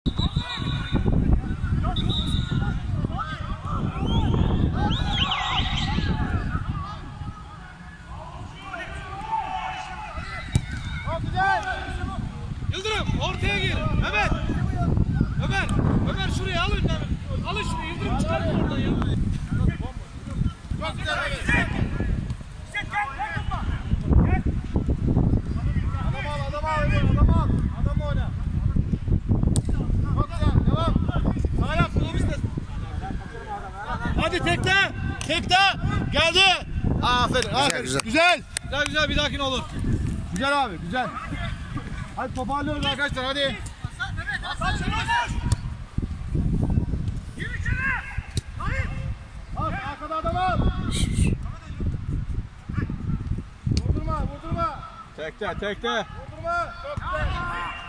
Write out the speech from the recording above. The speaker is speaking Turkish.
Yıldırım ortaya gir. Ömer. Ömer şuraya alın. Alın şunu Yıldırım çıkartın oradan ya. Çok güzel. Adam al. Adam oyna. Çok güzel. Devam. Sağ yap. Hadi tekte. Geldi. Aferin. Güzel. Bir dahakine olur. Güzel abi, güzel. Hadi toparlıyoruz arkadaşlar, hadi. Al, arkada adam al. Vurdurma. Tekte. Vurdurma. Çok güzel.